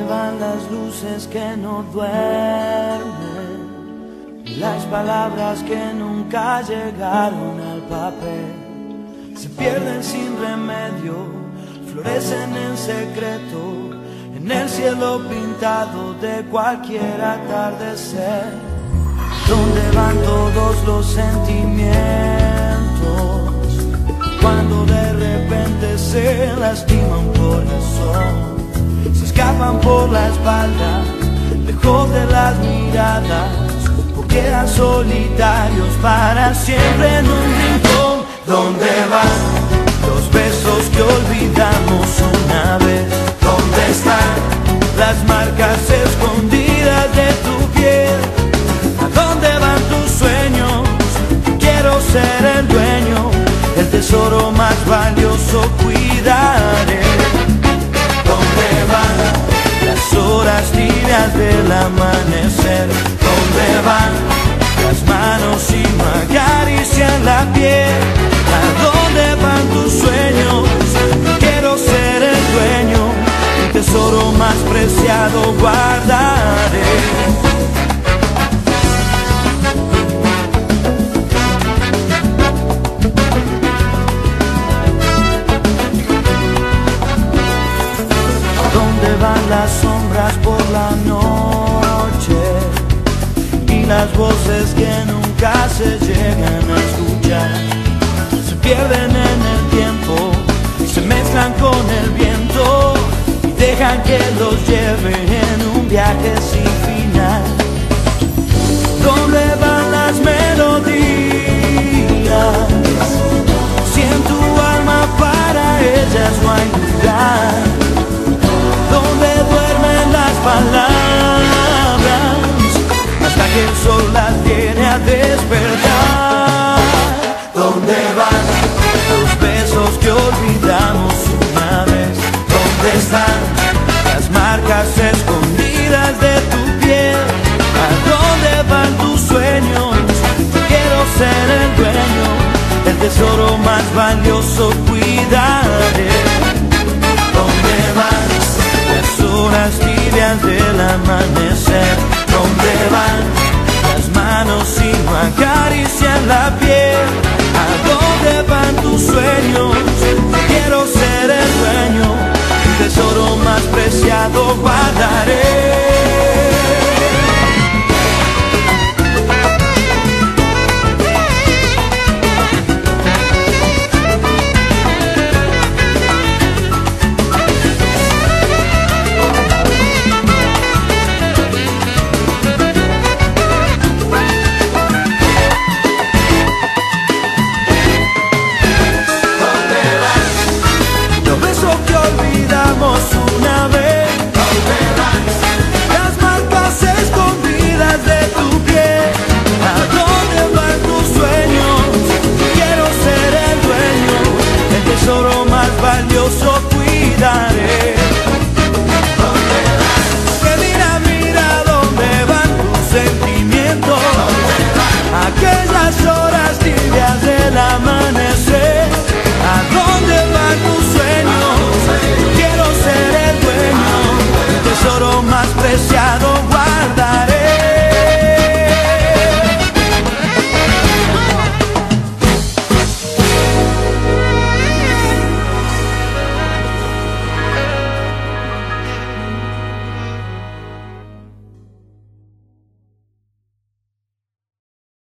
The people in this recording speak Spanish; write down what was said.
van las luces que no duermen? Y las palabras que nunca llegaron al papel se pierden sin remedio, florecen en secreto en el cielo pintado de cualquier atardecer. ¿Dónde van todos los sentimientos cuando de repente se lastima un corazón? Se escapan por la espalda, lejos de las miradas, o quedan solitarios para siempre en un rincón. ¿Dónde van los besos que olvidamos una vez? ¿Dónde están las marcas escondidas de tu piel? ¿A dónde van tus sueños? Quiero ser el dueño, el tesoro más valioso cuidaré. ¿Dónde van las horas tibias del amanecer? ¿Dónde van las manos y no acarician la piel? ¿A dónde van tus sueños? Quiero ser el dueño, el tesoro más preciado guardaré. ¿Dónde van las sombras por la noche y las voces que nunca se llegan a escuchar? Se pierden en el tiempo, se mezclan con el viento y dejan que los lleve en un viaje sin final. ¿Dónde van las melodías? Si en tu alma para ellas no hay lugar. ¿Dónde duermen las palabras hasta que el sol las viene a despertar? ¿Dónde van los besos que olvidamos una vez? ¿Dónde están las marcas escondidas de tu piel? ¿A dónde van tus sueños? Quiero ser el dueño, el tesoro más valioso cuidaré. ¿Dónde van las horas tibias de la mañana?